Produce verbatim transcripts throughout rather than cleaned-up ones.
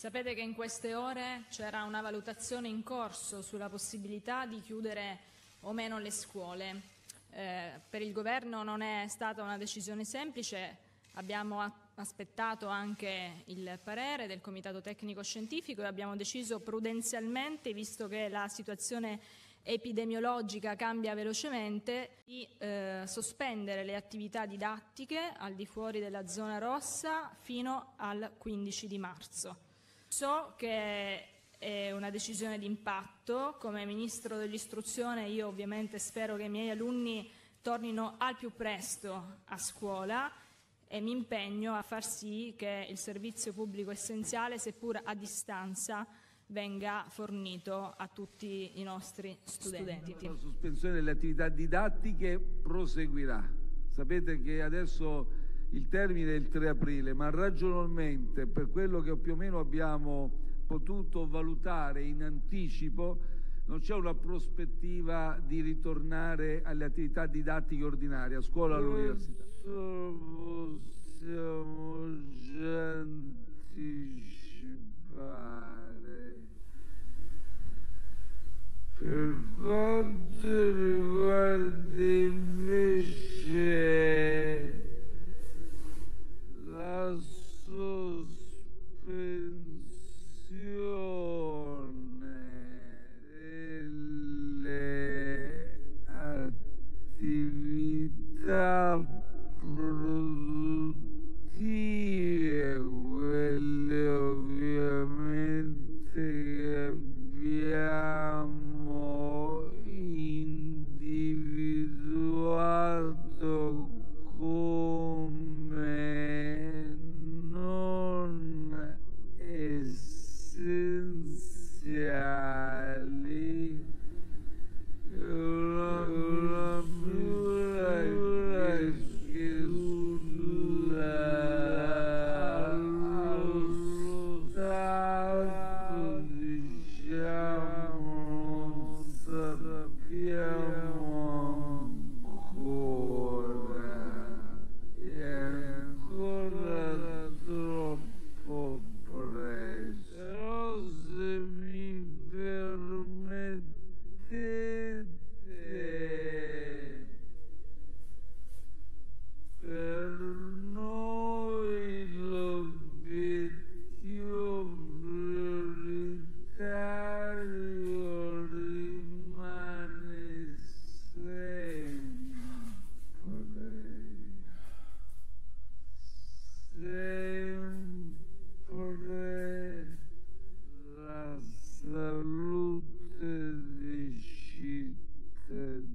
Sapete che in queste ore c'era una valutazione in corso sulla possibilità di chiudere o meno le scuole. Eh, per il governo non è stata una decisione semplice, abbiamo aspettato anche il parere del Comitato Tecnico Scientifico e abbiamo deciso prudenzialmente, visto che la situazione epidemiologica cambia velocemente, di eh, sospendere le attività didattiche al di fuori della zona rossa fino al quindici di marzo. So che è una decisione di impatto. Come Ministro dell'Istruzione io ovviamente spero che i miei alunni tornino al più presto a scuola e mi impegno a far sì che il servizio pubblico essenziale, seppur a distanza, venga fornito a tutti i nostri studenti. La sospensione delle attività didattiche proseguirà. Sapete che adesso il termine è il tre aprile, ma ragionevolmente, per quello che più o meno abbiamo potuto valutare in anticipo, non c'è una prospettiva di ritornare alle attività didattiche ordinarie, a scuola e all'università. Possiamo già anticipare. Per quanto riguarda invece la sospensione delle attività produttive, quelle ovviamente che abbiamo individuato come non essenziali, una misura che allo stato diciamo non sappiamo ancora, è ancora troppo presto. Però se mi permettete, per noi l'obiettivo prioritario rimane sempre, sempre la salute dei cittadini.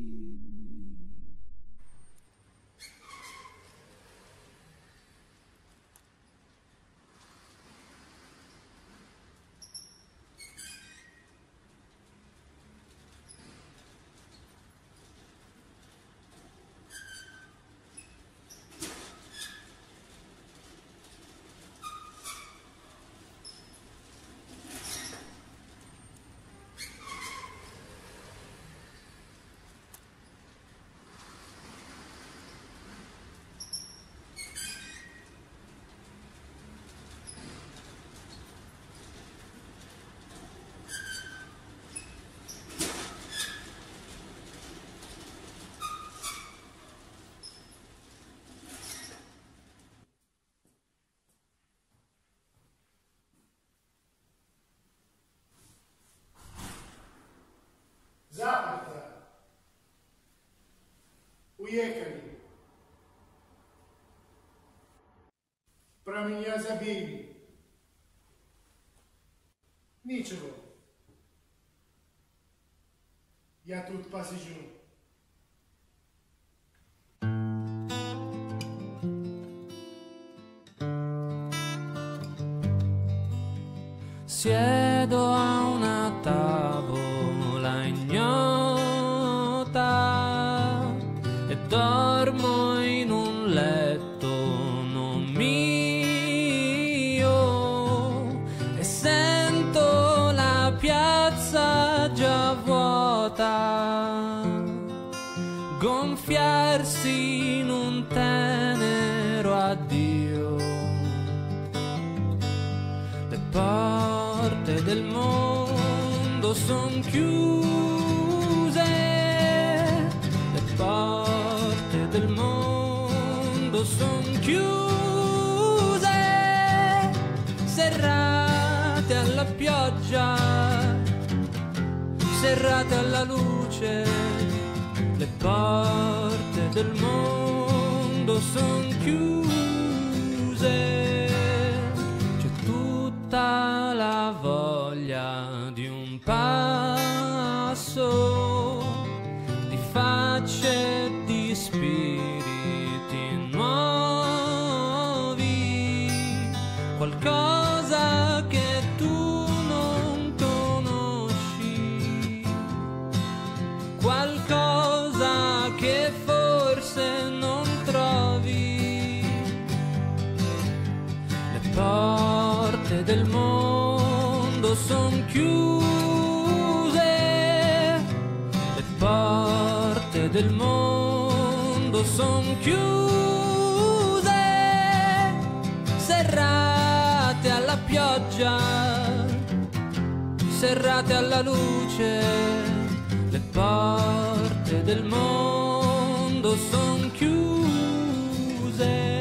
Zapata, уехали. Про меня забили. Ничего. Я тут посижу. Siedo a una tavola ignota e dormo in un letto non mio e sento la piazza già vuota gonfiarsi in un tenero addio. Le del mondo son chiuse, le porte del mondo son chiuse, serrate alla pioggia, serrate alla luce, le porte del mondo son chiuse, c'è tutta la voglia di un passo, di facce e di spiriti nuovi, qualcosa che tu non conosci, qualcosa che forse non trovi. Le porte del mondo son chiuse, le porte del mondo son chiuse, serrate alla pioggia, serrate alla luce, le porte del mondo son chiuse.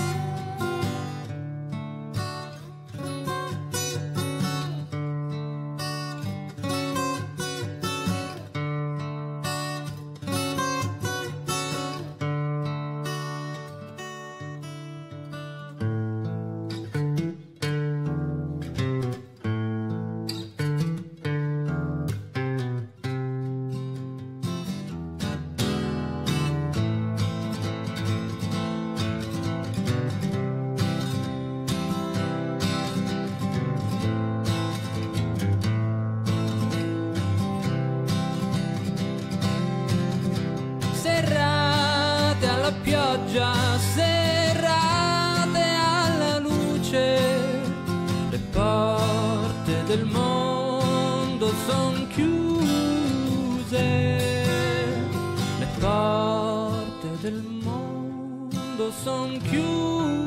Serrate alla pioggia, serrate alla luce, le porte del mondo son chiuse, le porte del mondo son chiuse.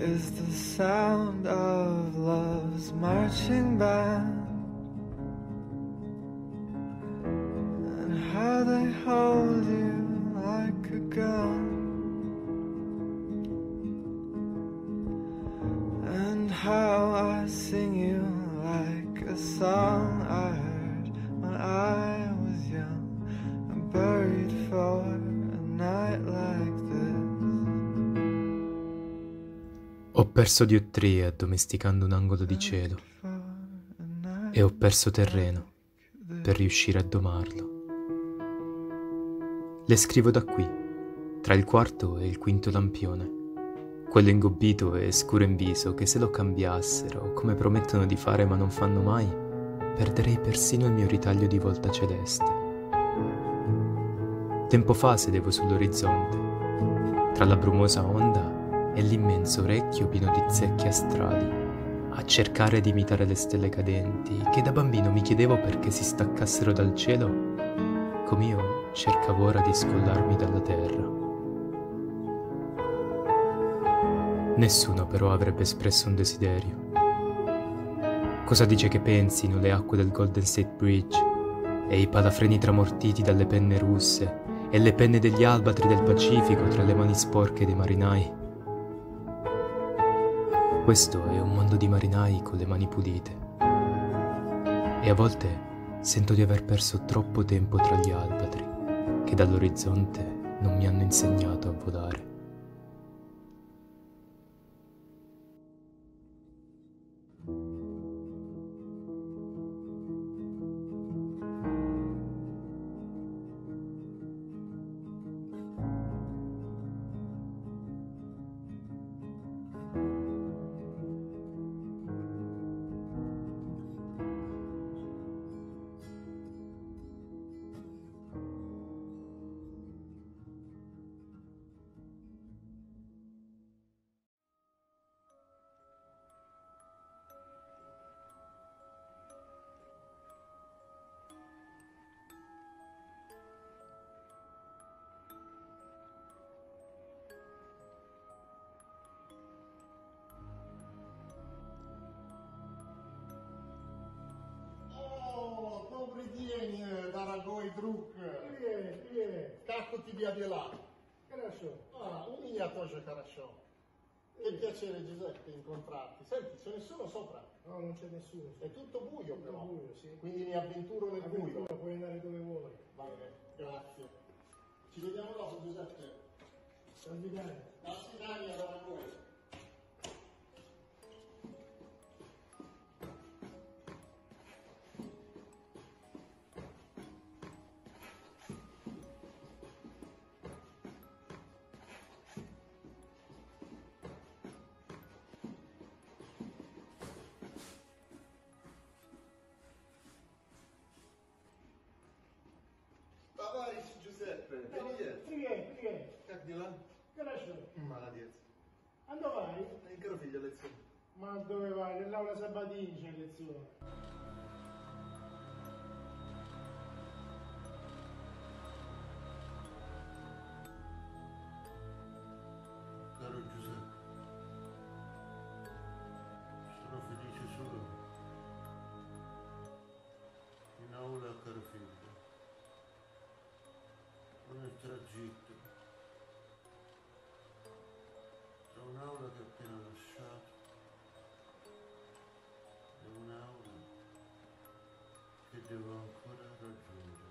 is the sound of love's marching band, and how they hold you like a gun, and how I sing you like a song I heard when I was young and buried for a night like this. Ho perso diottrie addomesticando un angolo di cielo e ho perso terreno per riuscire a domarlo. Le scrivo da qui, tra il quarto e il quinto lampione, quello ingobbito e scuro in viso che se lo cambiassero, come promettono di fare ma non fanno mai, perderei persino il mio ritaglio di volta celeste. Tempo fa sedevo sull'orizzonte, tra la brumosa onda e l'immenso orecchio pieno di zecche astrali, a cercare di imitare le stelle cadenti che da bambino mi chiedevo perché si staccassero dal cielo, come io cercavo ora di scollarmi dalla terra. Nessuno però avrebbe espresso un desiderio. Cosa dice che pensino le acque del Golden State Bridge e i palafreni tramortiti dalle penne russe e le penne degli albatri del Pacifico tra le mani sporche dei marinai? Questo è un mondo di marinai con le mani pulite. E a volte sento di aver perso troppo tempo tra gli albatri, che dall'orizzonte non mi hanno insegnato a volare. Добрый день, дорогой друг. Привет, привет. Как у тебя дела? Хорошо. Ah, у меня тоже хорошо. Che piacere Giuseppe incontrarti. Senti, c'è nessuno sopra? No, non c'è nessuno. È tutto buio però. Tutto buio, sì. Quindi mi avventuro nel buio. Puoi andare dove vuoi. Va bene, grazie. Ci vediamo dopo Giuseppe. До свидания. До свидания, дорогой. Товарищ Giuseppe, привет. Привет, привет. Как дела? Хорошо. Молодец. А dove vai? In Carofiglio a lezione. Ma dove vai? Nell'aula Sabatini c'è lezione. Caro Giuseppe, sono felice solo in aula a Carofiglio. Nel tragitto tra un'aula che ho appena lasciato e un'aula che devo ancora raggiungere.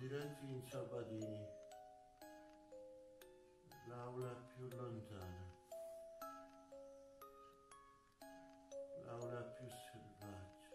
diretti in ciabattini. L'aula più lontana. L'aula più selvaggia.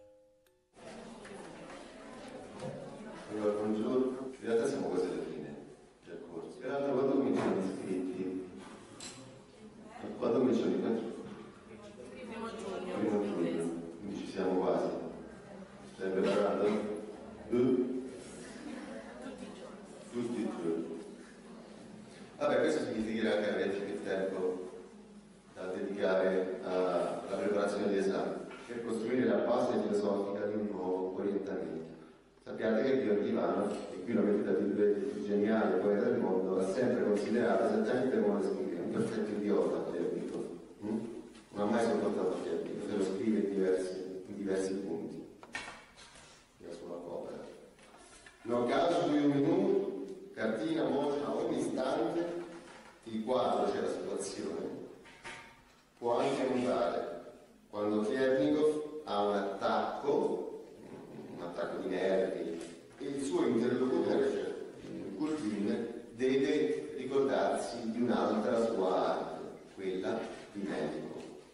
Allora, buongiorno. In realtà siamo quasi alla fine del corso. In realtà quando cominciano gli iscritti? Quando cominciano gli iscritti? Primo giugno. Primo giugno. Quindi ci siamo quasi. Stai preparando? Tu? Tutti i giorni. Tutti i giorni. Vabbè, questo significherà che avete più tempo da dedicare alla preparazione degli esami, per costruire la base filosofica di un nuovo orientamento. Sappiate che Dio Divano, e qui lo mettete tra virgolette, il più geniale poeta del mondo, ha sempre considerato esattamente come lo scrive, un perfetto idiota, dico. Mm? Non ha mai sopportato Fiabito, se lo scrive in diversi, in diversi punti della sua opera. No caso di un minuto, cartina mostra a ogni istante il quadro, cioè la situazione, può anche mutare. Quando Chernigov ha un attacco, un attacco di nervi, e il suo interlocutore, cioè Curtin, deve ricordarsi di un'altra sua arte, quella di medico.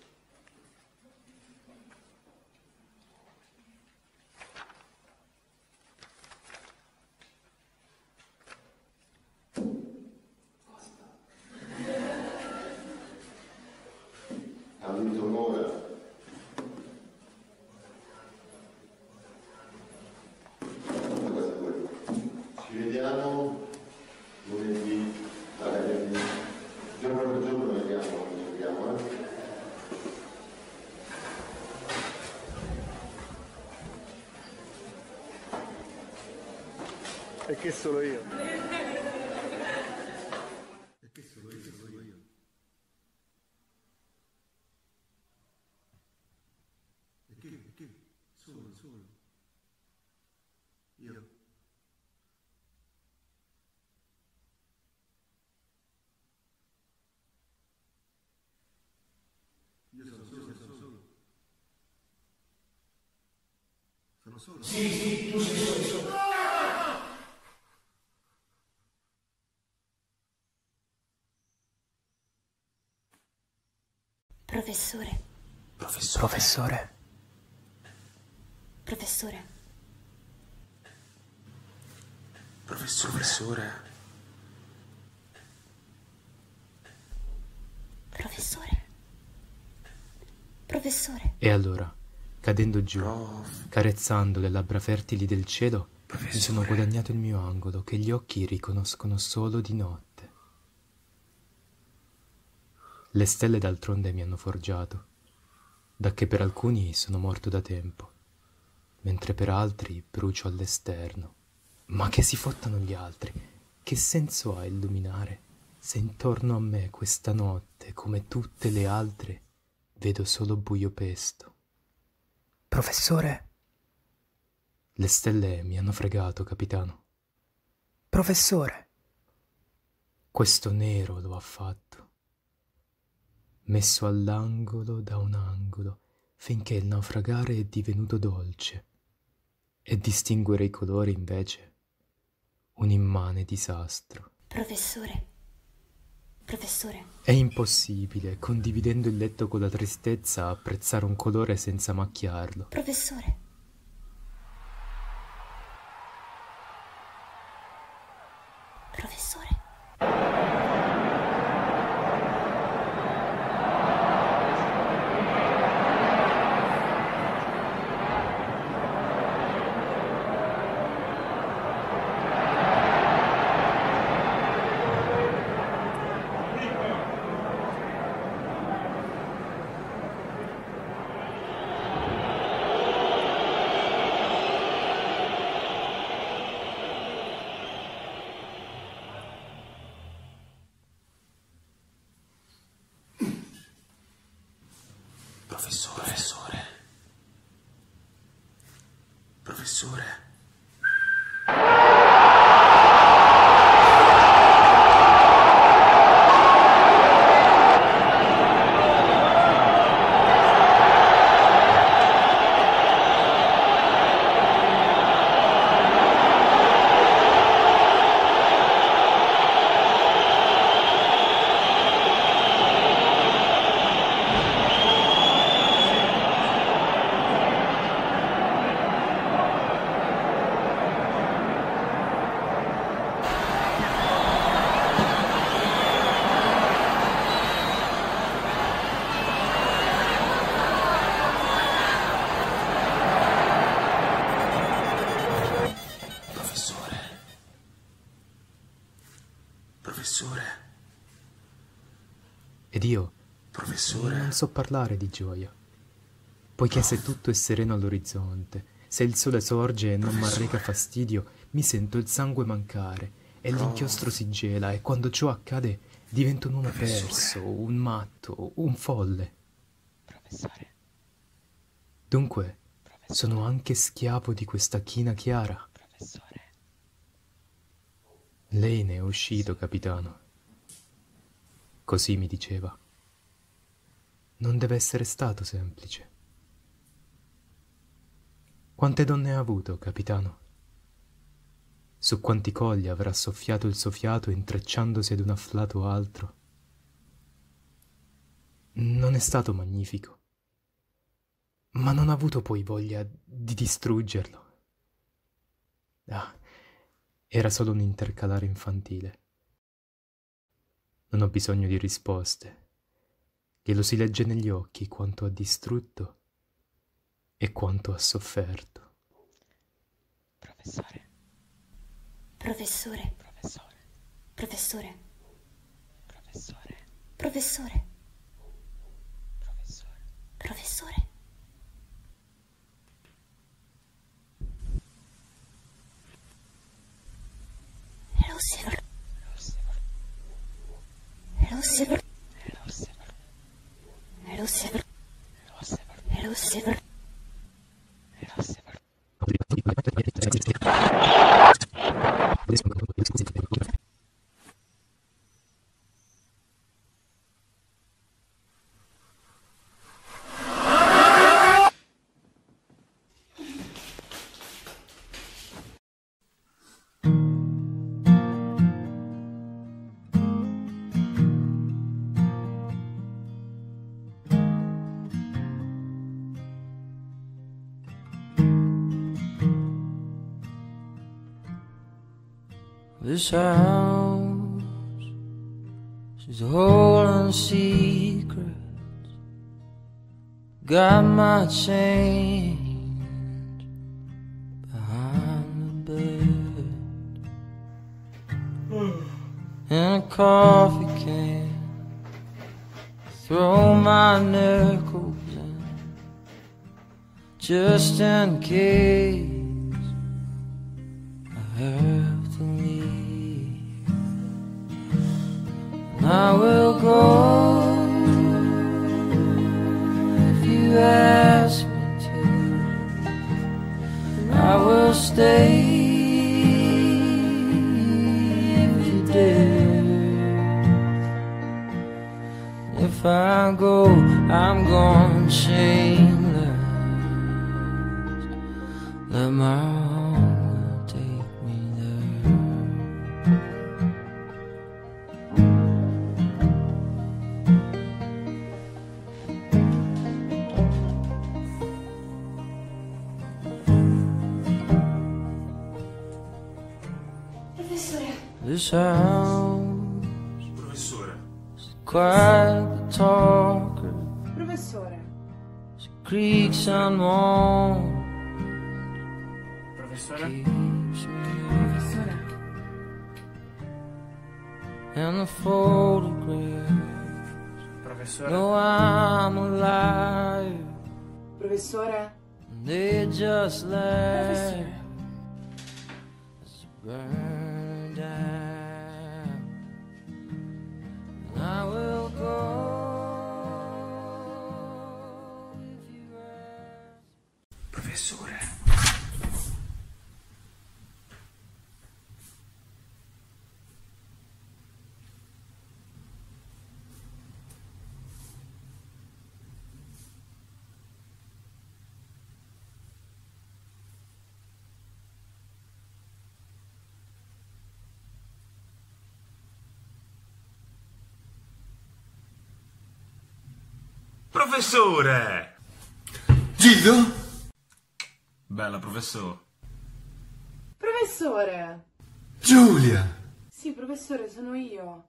Ha vinto un'ora. Ci vediamo lunedì, venerdì, giorno per giorno vediamo, vediamo, eh. E che solo io? E che solo io, solo io. E che, e che? Solo, solo. Io. Io sono solo, sono solo. Sono solo. Sì, sì, tu sei solo, solo. Professore. Professore. Professore. Professore. Professore. Professore. Professore. E allora, cadendo giù, Prof. carezzando le labbra fertili del cielo, Professore. mi sono guadagnato il mio angolo che gli occhi riconoscono solo di notte. Le stelle d'altronde mi hanno forgiato, dacché per alcuni sono morto da tempo, mentre per altri brucio all'esterno. Ma che si fottano gli altri, che senso ha illuminare, se intorno a me questa notte, come tutte le altre, vedo solo buio pesto. Professore? Le stelle mi hanno fregato, capitano. Professore? Questo nero lo ha fatto. Messo all'angolo da un angolo, finché il naufragare è divenuto dolce, e distinguere i colori invece un immane disastro. Professore, professore. È impossibile, condividendo il letto con la tristezza, apprezzare un colore senza macchiarlo. Professore. Professore. Professore. Professore. Professore. Professore. Ed io Professore. non so parlare di gioia, poiché se tutto è sereno all'orizzonte, se il sole sorge e non mi arreca fastidio, mi sento il sangue mancare e l'inchiostro si gela, e quando ciò accade divento un uomo perso, un matto, un folle. Professore. Dunque, sono anche schiavo di questa china chiara. Professore. Lei ne è uscito, capitano. Così mi diceva. Non deve essere stato semplice. Quante donne ha avuto, capitano? Su quanti colli avrà soffiato il suo fiato intrecciandosi ad un afflato altro? Non è stato magnifico, ma non ha avuto poi voglia di distruggerlo. Ah, era solo un intercalare infantile. Non ho bisogno di risposte, che lo si legge negli occhi quanto ha distrutto e quanto ha sofferto. Professore. Professore. Professore. Professore. Professore. Professore. Professore. Professore. Lucifer. Lucifer. Lucifer. Lucifer. Lucifer. This house, she's holding secrets. Got my change behind the bed, and a coffee can. Throw my nickels in, just in case I have to leave. I will go if you ask me to. I will stay if you dare. If I go, I'm gone shameless. Let my hunger take me there. This house, Professore. is quite the talker. Professore. She creaks and moans. Professore. Keeps me Professore. and the photographs. Professore. No, I'm alive. Professore. And they just laugh. Professore. Let's burn down. And I will go if you ask. Professore. Professore! Gildo? Bella, professore. Professore. Giulia! Sì, professore, sono io.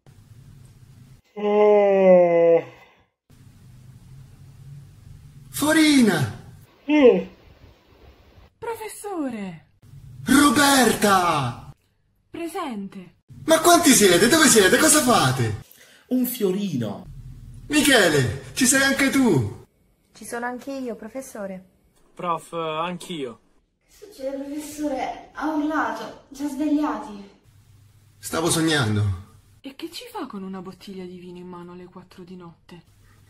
Forina! Professore. Roberta! Presente. Ma quanti siete? Dove siete? Cosa fate? Un fiorino. Michele, ci sei anche tu? Ci sono anche io, professore. Prof, anch'io. Che succede, professore? Ha urlato, ci ha svegliati. Stavo sognando. E che ci fa con una bottiglia di vino in mano alle quattro di notte?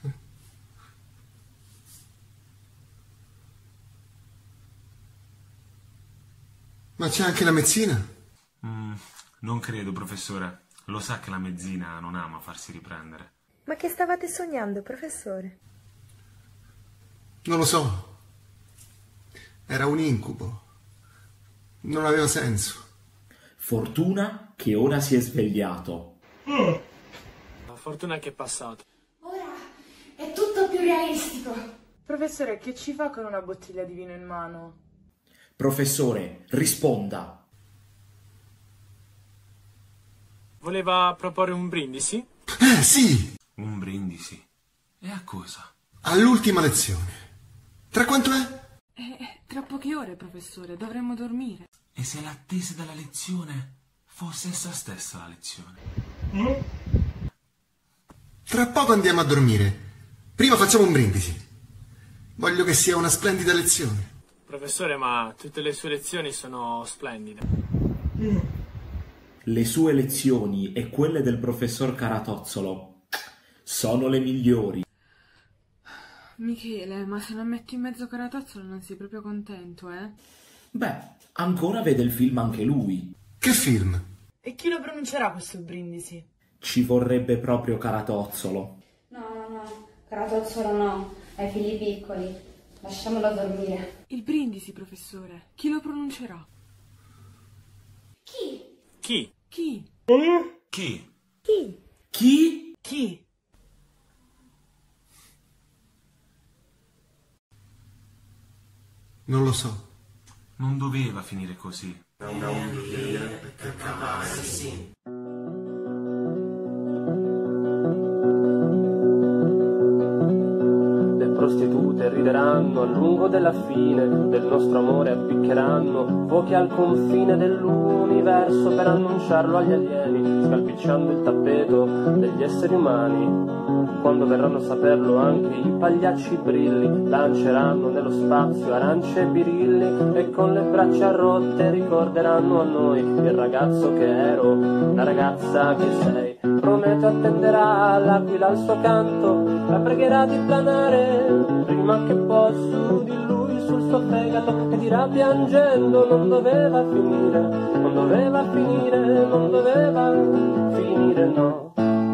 Ma c'è anche la mezzina? Mm, non credo, professore. Lo sa che la mezzina non ama farsi riprendere. Ma che stavate sognando, professore? Non lo so. Era un incubo. Non aveva senso. Fortuna che ora si è svegliato. Mm. Fortuna che è passato. Ora è tutto più realistico. Professore, che ci fa con una bottiglia di vino in mano? Professore, risponda. Voleva proporre un brindisi? Eh, sì! Un brindisi? E a cosa? All'ultima lezione. Tra quanto è? Eh, tra poche ore, professore, dovremmo dormire. E se l'attesa della lezione fosse essa stessa la lezione? Mm? Tra poco andiamo a dormire. Prima facciamo un brindisi. Voglio che sia una splendida lezione. Professore, ma tutte le sue lezioni sono splendide. Mm. Le sue lezioni e quelle del professor Caratozzolo sono le migliori. Michele, ma se non metti in mezzo Caratozzolo non sei proprio contento, eh? Beh, ancora vede il film anche lui. Che film? E chi lo pronuncerà questo brindisi? Ci vorrebbe proprio Caratozzolo. No, no, no, Caratozzolo no, ai figli piccoli. Lasciamolo dormire. Il brindisi, professore. Chi lo pronuncerà? Chi? Chi? Chi? Chi? Chi? Chi? Chi? Non lo so. Non doveva finire così. Prostitute rideranno a lungo della fine del nostro amore, appiccheranno fuochi al confine dell'universo per annunciarlo agli alieni, scalpicciando il tappeto degli esseri umani. Quando verranno a saperlo anche i pagliacci brilli, lanceranno nello spazio arance e birilli e con le braccia rotte ricorderanno a noi il ragazzo che ero, la ragazza che sei. Prometto attenderà l'aquila al suo canto, la pregherà di planare prima che può su di lui sul suo fegato e dirà piangendo non doveva finire, non doveva finire, non doveva finire, no.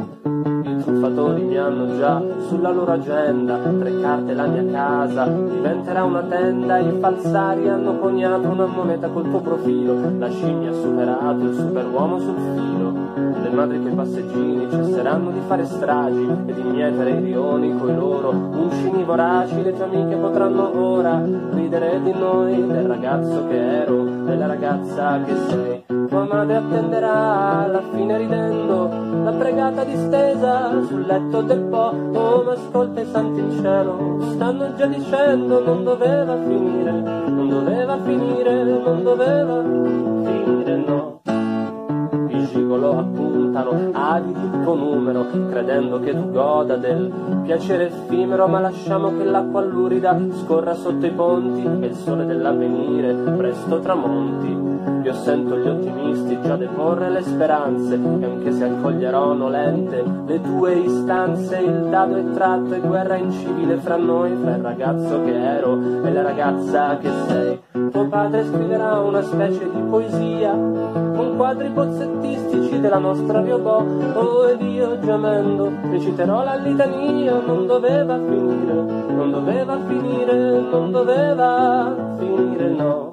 I truffatori mi hanno già sulla loro agenda, tre carte la mia casa diventerà una tenda, i falsari hanno coniato una moneta col tuo profilo, la scimmia ha superato il superuomo sul filo. Le madri coi passeggini cesseranno di fare stragi e di mietere i rioni coi loro uncini voraci. Le tue amiche potranno ora ridere di noi, del ragazzo che ero, della ragazza che sei. Tua madre attenderà alla fine ridendo, la pregata distesa sul letto del po'. Oh, ma ascolta i santi in cielo, stanno già dicendo non doveva finire, non doveva finire, non doveva finire, no. I gigolo appuntano avidi il tuo numero, credendo che tu goda del piacere effimero, ma lasciamo che l'acqua allurida scorra sotto i ponti e il sole dell'avvenire presto tramonti. Io sento gli ottimisti già deporre le speranze, e anche se accoglierono lente le tue istanze, il dado è tratto e guerra incivile fra noi, fra il ragazzo che ero e la ragazza che sei. Tuo padre scriverà una specie di poesia con quadri bozzettistici della nostra Biobò. Oh, ed io gemendo reciterò la litania, non doveva finire, non doveva finire, non doveva finire, no.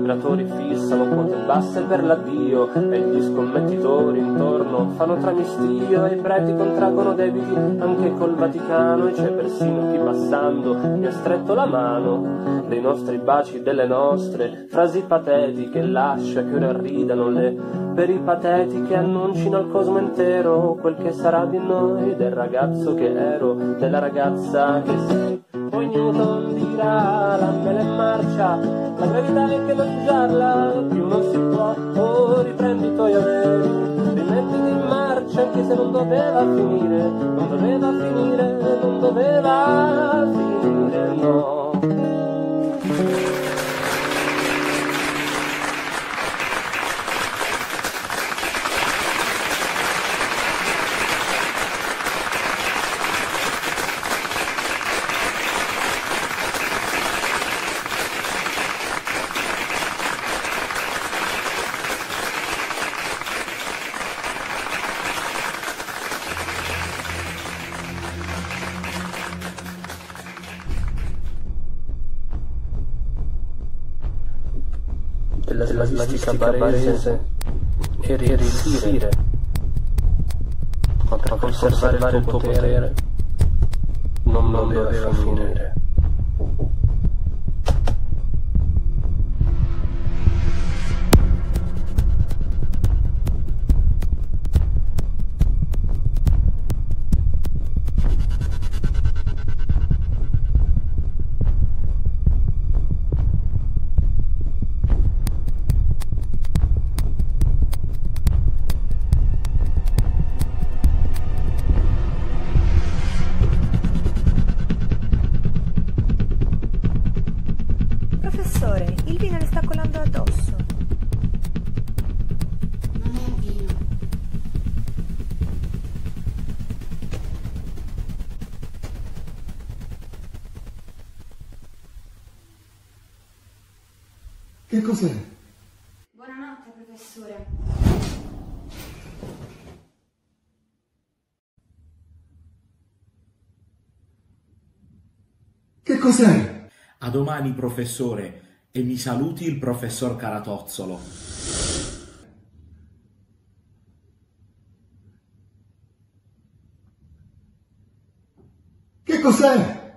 vibratori fissano quote basse per l'addio e gli scommettitori intorno fanno tramistio e i preti contraggono debiti anche col Vaticano e c'è persino chi passando mi ha stretto la mano. Dei nostri baci, delle nostre frasi patetiche lascia che ora ridano le peripatetiche, annuncino al cosmo intero quel che sarà di noi, del ragazzo che ero, della ragazza che sei. Poi Newton dirà la mela in marcia, la gravità è che mangiarla più non si può. Oh, riprendi i tuoi averi, rimettiti in marcia anche se non doveva finire, non doveva finire, non doveva finire, no. Della slavistica barese e riuscire a conservare il tuo potere non doveva finire. Professore, il vino le sta colando addosso. Non è vino. Che cos'è? Buonanotte, professore. Che cos'è? A domani, professore, e mi saluti il professor Caratozzolo. Che cos'è?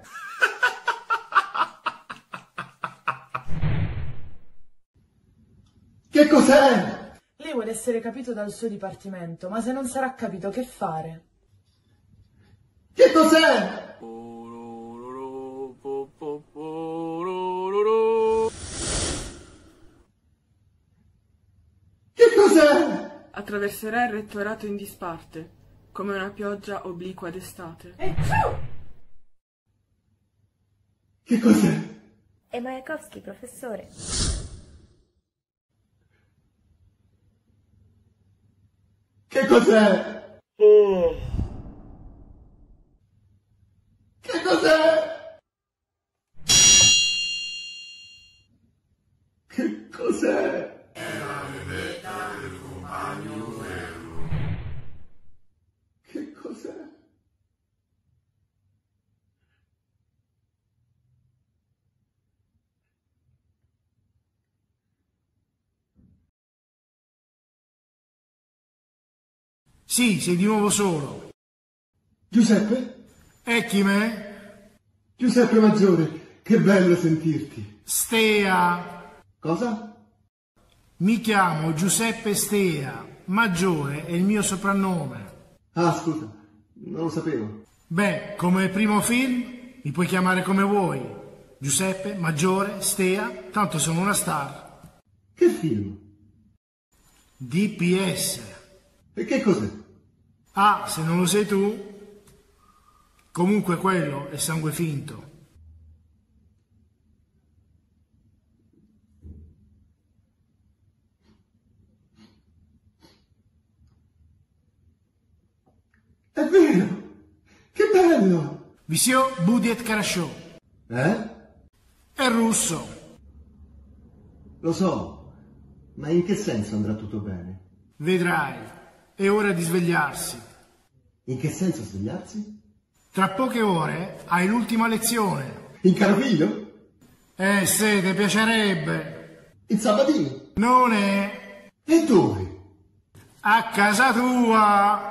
Che cos'è? Lei vuole essere capito dal suo dipartimento, ma se non sarà capito che fare? Che cos'è? Che cos'è? Attraverserà il rettorato in disparte, come una pioggia obliqua d'estate. Che cos'è? È Majakovskij, professore. Che cos'è? Oh. Che cos'è? Che cos'è? Che cos'è? Sì, sei di nuovo solo. Giuseppe? E chi me? Giuseppe Maggiore, che bello sentirti. Stea. Cosa? Mi chiamo Giuseppe Stea. Maggiore è il mio soprannome. Ah, scusa, non lo sapevo. Beh, come primo film mi puoi chiamare come vuoi. Giuseppe, Maggiore, Stea, tanto sono una star. Che film? D P S. E che cos'è? Ah, se non lo sai tu. Comunque quello è sangue finto. È vero! Che bello! Visio Budiet Karasho. Eh? È russo. Lo so, ma in che senso andrà tutto bene? Vedrai, è ora di svegliarsi. In che senso svegliarsi? Tra poche ore hai l'ultima lezione. In Carovino? Eh, se, ti piacerebbe. Il sabatino. Non è. E dove? A casa tua.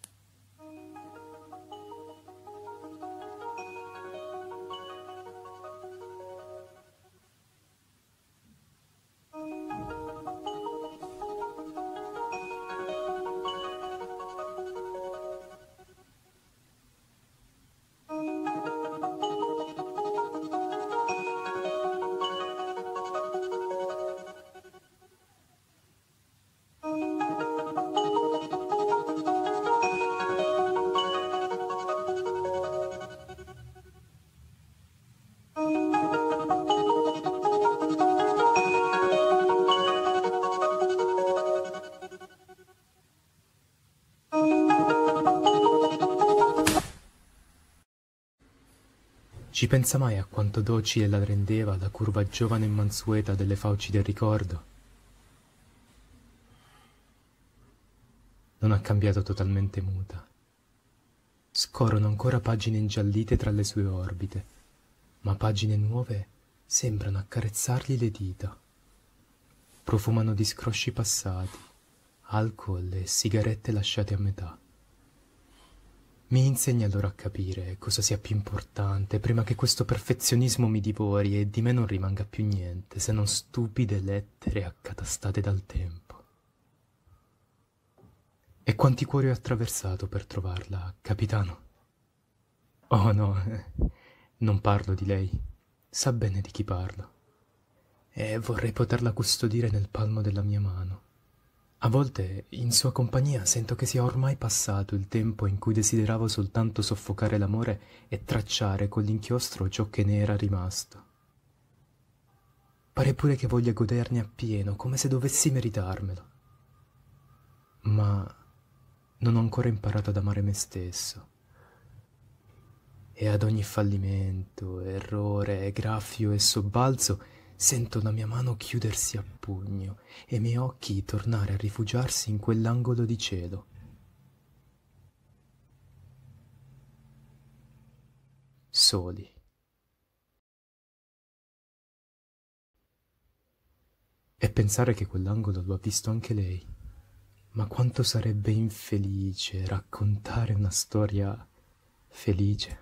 Ci pensa mai a quanto docile la rendeva la curva giovane e mansueta delle fauci del ricordo? Non ha cambiato totalmente muta. Scorrono ancora pagine ingiallite tra le sue orbite, ma pagine nuove sembrano accarezzargli le dita. Profumano di scrosci passati, alcol e sigarette lasciate a metà. Mi insegna allora a capire cosa sia più importante prima che questo perfezionismo mi divori e di me non rimanga più niente se non stupide lettere accatastate dal tempo. E quanti cuori ho attraversato per trovarla, capitano? Oh no, non parlo di lei, sa bene di chi parlo. E vorrei poterla custodire nel palmo della mia mano. A volte, in sua compagnia, sento che sia ormai passato il tempo in cui desideravo soltanto soffocare l'amore e tracciare con l'inchiostro ciò che ne era rimasto. Pare pure che voglia goderne appieno, come se dovessi meritarmelo. Ma non ho ancora imparato ad amare me stesso. E ad ogni fallimento, errore, graffio e sobbalzo sento la mia mano chiudersi a pugno e i miei occhi tornare a rifugiarsi in quell'angolo di cielo. Soli. E pensare che quell'angolo lo ha visto anche lei. Ma quanto sarebbe infelice raccontare una storia felice.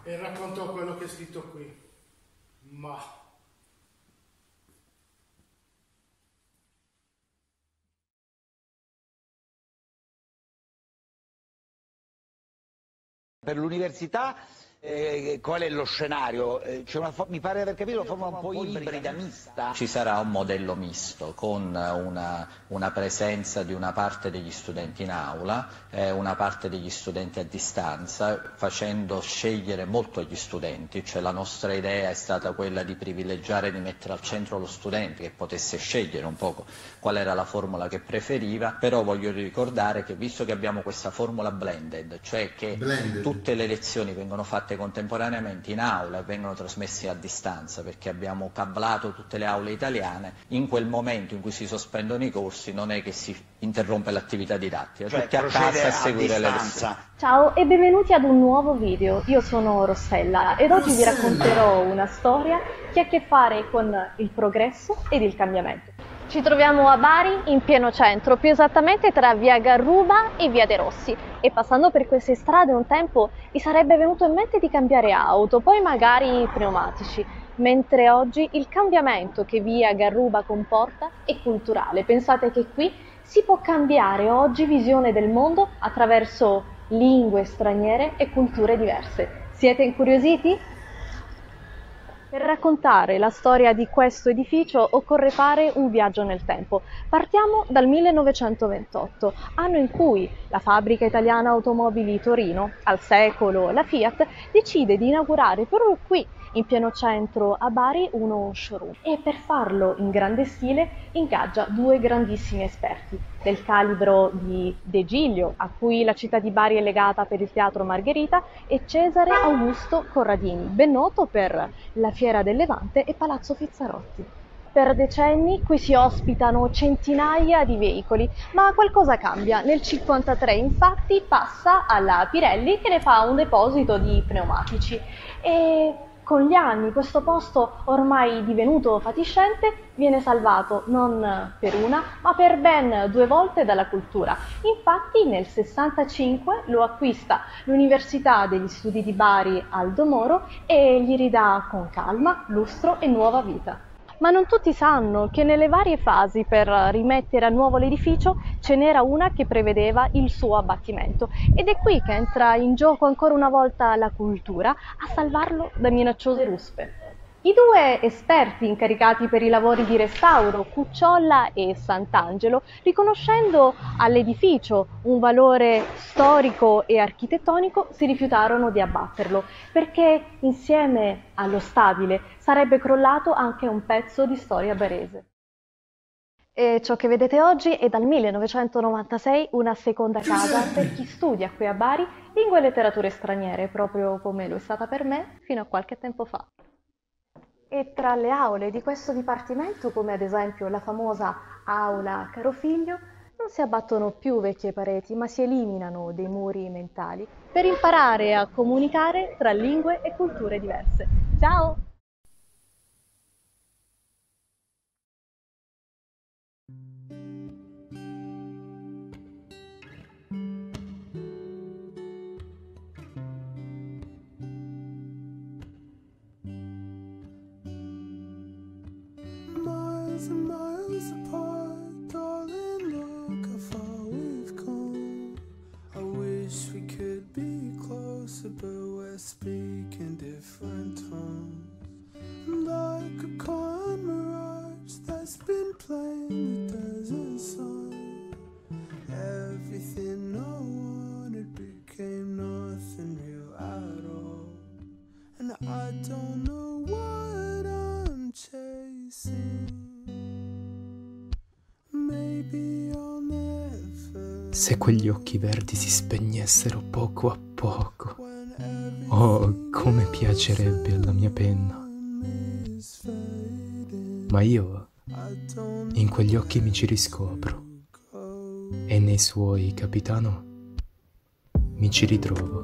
e raccontò quello che è scritto qui. Ma... Per l'università eh, qual è lo scenario? Eh, c'è una, mi pare di aver capito una forma un po' ibrida, mista. Ci sarà un modello misto con una, una presenza di una parte degli studenti in aula, eh, una parte degli studenti a distanza, facendo scegliere molto agli studenti. Cioè la nostra idea è stata quella di privilegiare, di mettere al centro lo studente che potesse scegliere un poco qual era la formula che preferiva, però voglio ricordare che visto che abbiamo questa formula blended, cioè che blended. Tutte le lezioni vengono fatte contemporaneamente in aula e vengono trasmesse a distanza, perché abbiamo cablato tutte le aule italiane, in quel momento in cui si sospendono i corsi non è che si interrompe l'attività didattica, cioè tutti a casa a seguire le lezioni. Ciao e benvenuti ad un nuovo video, io sono Rossella ed oggi vi racconterò una storia che ha a che fare con il progresso ed il cambiamento. Ci troviamo a Bari, in pieno centro, più esattamente tra via Garruba e via De Rossi, e passando per queste strade un tempo vi sarebbe venuto in mente di cambiare auto, poi magari pneumatici, mentre oggi il cambiamento che via Garruba comporta è culturale. Pensate che qui si può cambiare oggi visione del mondo attraverso lingue straniere e culture diverse. Siete incuriositi? Per raccontare la storia di questo edificio occorre fare un viaggio nel tempo. Partiamo dal millenovecentoventotto, anno in cui la fabbrica italiana automobili Torino, al secolo la Fiat, decide di inaugurare proprio qui, in pieno centro a Bari, uno showroom. E per farlo in grande stile ingaggia due grandissimi esperti, del calibro di De Giglio, a cui la città di Bari è legata per il Teatro Margherita, e Cesare Augusto Corradini, ben noto per la Fiera del Levante e Palazzo Fizzarotti. Per decenni qui si ospitano centinaia di veicoli, ma qualcosa cambia. Nel cinquantatré infatti passa alla Pirelli, che ne fa un deposito di pneumatici, e con gli anni questo posto, ormai divenuto fatiscente, viene salvato non per una, ma per ben due volte dalla cultura. Infatti nel sessantacinque lo acquista l'Università degli Studi di Bari Aldo Moro e gli ridà con calma, lustro e nuova vita. Ma non tutti sanno che nelle varie fasi per rimettere a nuovo l'edificio ce n'era una che prevedeva il suo abbattimento, ed è qui che entra in gioco ancora una volta la cultura a salvarlo da minacciose ruspe. I due esperti incaricati per i lavori di restauro, Cucciolla e Sant'Angelo, riconoscendo all'edificio un valore storico e architettonico, si rifiutarono di abbatterlo, perché insieme allo stabile sarebbe crollato anche un pezzo di storia barese. E ciò che vedete oggi è dal millenovecentonovantasei una seconda casa per chi studia qui a Bari lingue e letterature straniere, proprio come lo è stata per me fino a qualche tempo fa. E tra le aule di questo dipartimento, come ad esempio la famosa aula Carofiglio, non si abbattono più vecchie pareti, ma si eliminano dei muri mentali per imparare a comunicare tra lingue e culture diverse. Ciao! Miles and miles apart, darling, look how far we've come. I wish we could be closer, but we're speaking different tongues. Like a calm mirage that's been playing the desert sun. Everything I wanted became nothing real at all. And I don't know what I'm chasing. Se quegli occhi verdi si spegnessero poco a poco, oh, come piacerebbe alla mia penna. Ma io in quegli occhi mi ci riscopro e nei suoi, capitano, mi ci ritrovo.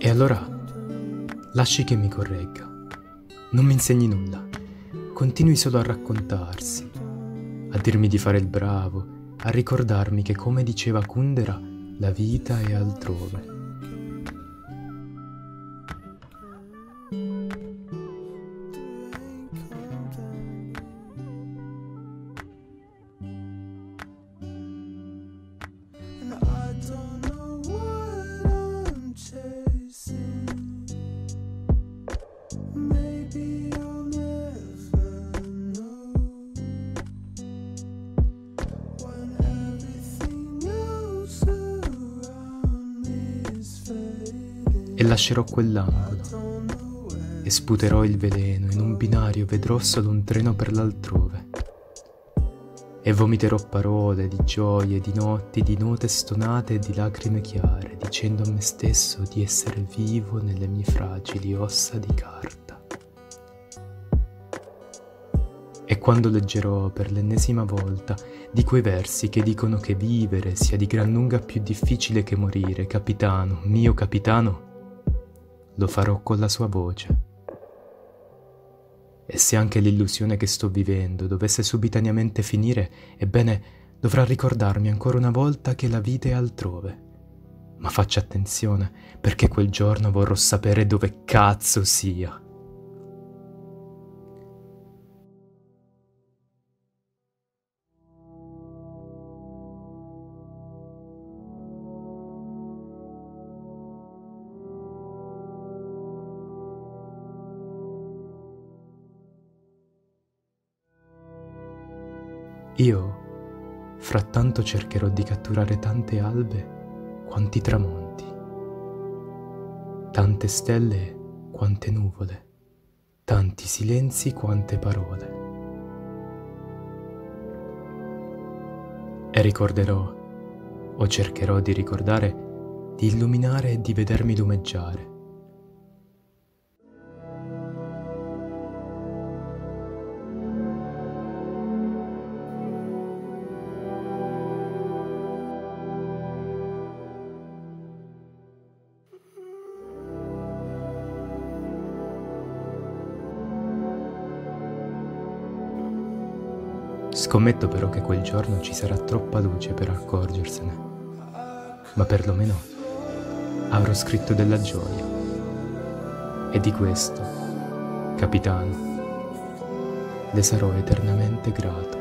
E allora lasci che mi corregga. Non mi insegni nulla. Continui solo a raccontarsi, a dirmi di fare il bravo, a ricordarmi che, come diceva Kundera, la vita è altrove. E lascerò quell'angolo e sputerò il veleno, in un binario vedrò solo un treno per l'altrove. E vomiterò parole di gioie, di notti, di note stonate e di lacrime chiare, dicendo a me stesso di essere vivo nelle mie fragili ossa di carta. E quando leggerò per l'ennesima volta di quei versi che dicono che vivere sia di gran lunga più difficile che morire, capitano, mio capitano, lo farò con la sua voce. E se anche l'illusione che sto vivendo dovesse subitanamente finire, ebbene, dovrà ricordarmi ancora una volta che la vita è altrove. Ma faccia attenzione, perché quel giorno vorrò sapere dove cazzo sia. Io, frattanto, cercherò di catturare tante albe quanti tramonti, tante stelle quante nuvole, tanti silenzi quante parole. E ricorderò, o cercherò di ricordare, di illuminare e di vedermi lumeggiare. Scommetto però che quel giorno ci sarà troppa luce per accorgersene, ma perlomeno avrò scritto della gioia. E di questo, capitano, le sarò eternamente grato.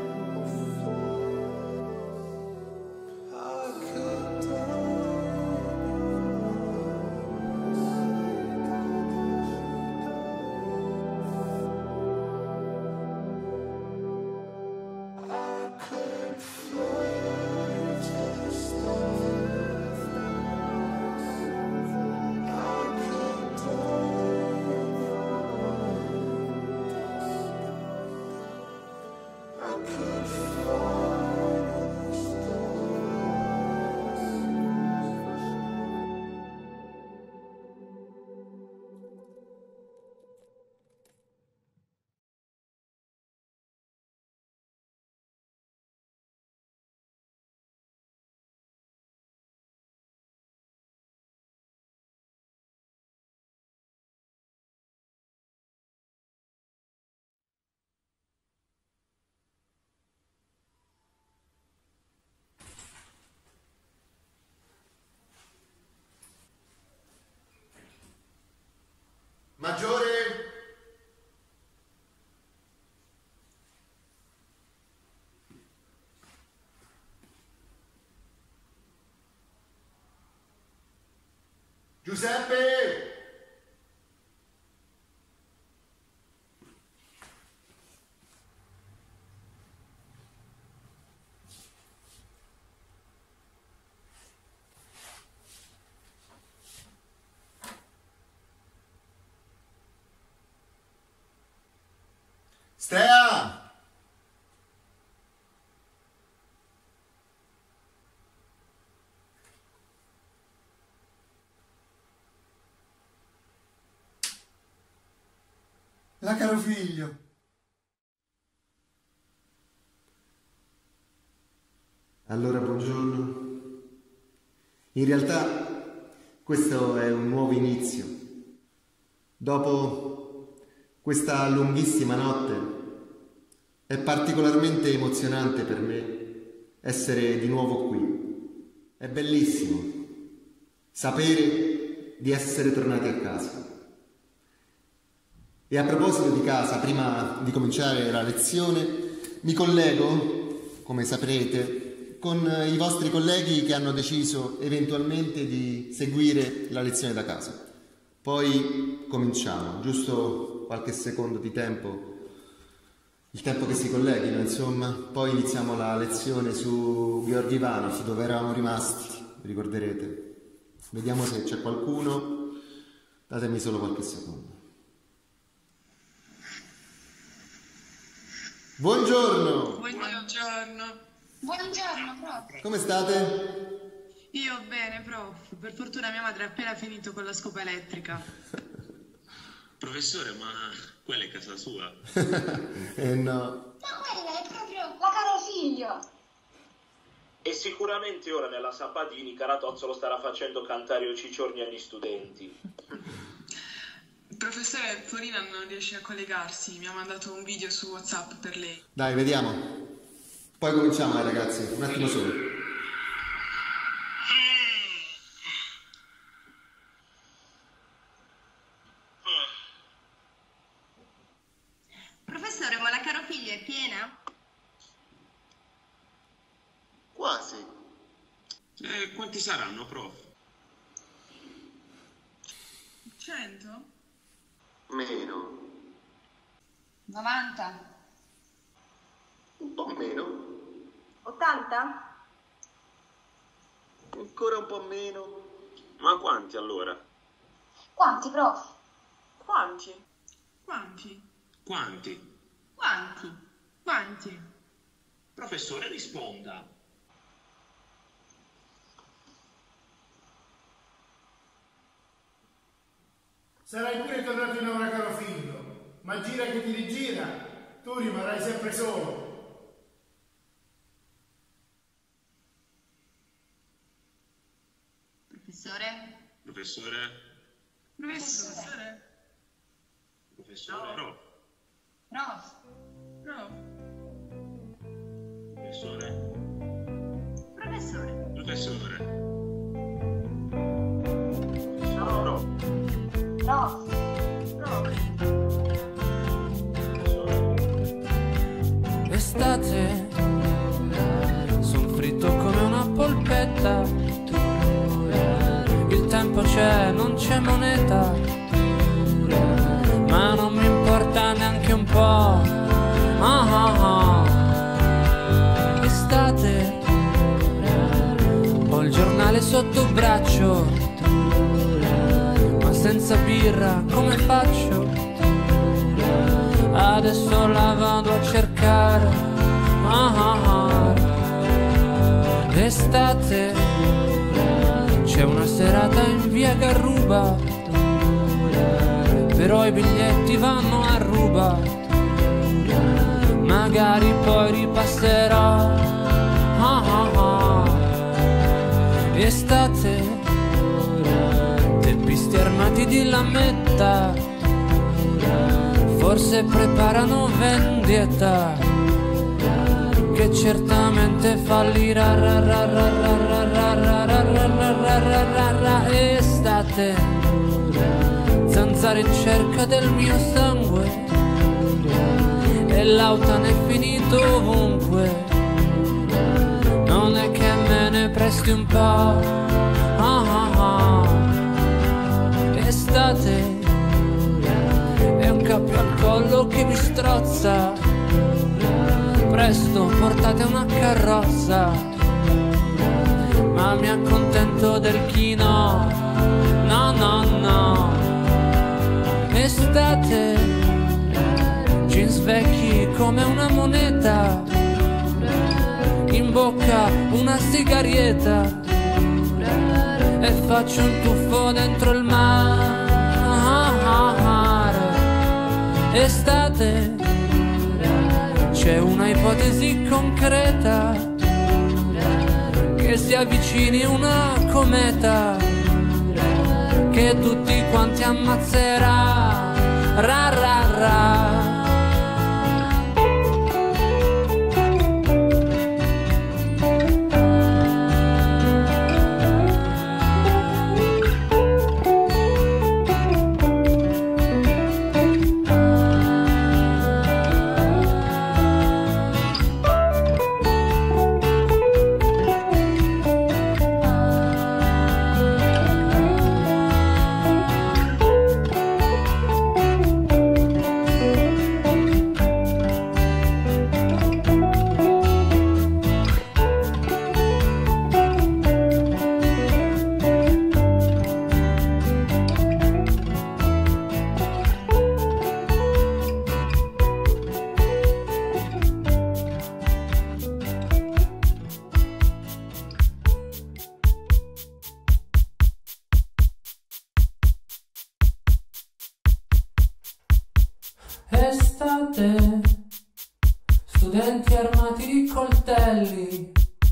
Maggiore! Giuseppe! Stea! La caro figlio. Allora, buongiorno. In realtà questo è un nuovo inizio. Dopo questa lunghissima notte è particolarmente emozionante per me essere di nuovo qui. È bellissimo sapere di essere tornati a casa. E a proposito di casa, prima di cominciare la lezione, mi collego, come saprete, con i vostri colleghi che hanno deciso eventualmente di seguire la lezione da casa. Poi cominciamo, giusto qualche secondo di tempo, il tempo che si colleghino, insomma. Poi iniziamo la lezione su Georgi Ivanov, dove eravamo rimasti, vi ricorderete. Vediamo se c'è qualcuno, datemi solo qualche secondo. Buongiorno! Buongiorno! Buongiorno, prof! Come state? Io bene, prof. Per fortuna mia madre ha appena finito con la scopa elettrica. Professore, ma quella è casa sua? Eh no. Ma quella è proprio la caro figlio. E sicuramente ora nella Sabatini Caratozzolo starà facendo cantare o cicciorni agli studenti. Professore, Florina non riesce a collegarsi, mi ha mandato un video su WhatsApp per lei. Dai, vediamo. Poi cominciamo, eh, ragazzi, un attimo solo. Professore, ma la caro figlio è piena? Quasi. Eh, quanti saranno, prof? cento? Meno. novanta? Un po' meno. ottanta? Ancora un po' meno. Ma quanti allora? Quanti, prof? Quanti? Quanti? Quanti? Quanti? Quanti? Professore, risponda. Sarai pure tornato in ora, caro figlio, ma gira che ti rigira, tu rimarrai sempre solo. Professore? Professore? Professore? Professore? No. Prof? Prof? Professore? Professore? Professore? No. No. Prof? Prof? Estate, son fritto come una polpetta. Il tempo c'è, non c'è moneta, ma non mi importa neanche un po'. Ah ah ah. Estate, ho il giornale sotto braccio, ma senza birra come faccio? Adesso la vado a cercare. Ah ah ah. Estate, c'è una serata in via Garruba, però i biglietti vanno a ruba. Magari poi ripasserò. Ah ah ah. Estate, teppisti armati di lametta, forse preparano vendetta, che certamente fallirà. Ra ra ra ra ra ra ra ra ra ra ra ra ra. Estate, zanzare in cerca del mio sangue, e l'autano è finito ovunque. Non è che me ne presti un po'. Ah ah ah. Estate, è un cappio al collo che mi strozza. Presto portate una carrozza, ma mi accontento del chino. No no no. Estate, jeans vecchi come una moneta, in bocca una sigarietta, e faccio un tuffo dentro il mare. Estate, c'è una ipotesi concreta, che si avvicini una cometa, che tutti quanti ammazzerà. Ra ra ra. Estate, studenti armati di coltelli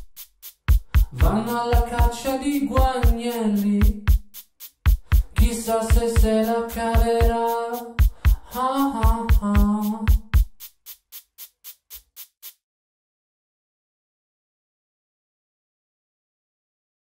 vanno alla caccia di guagnelli, chissà se se la caverà. Ah ah.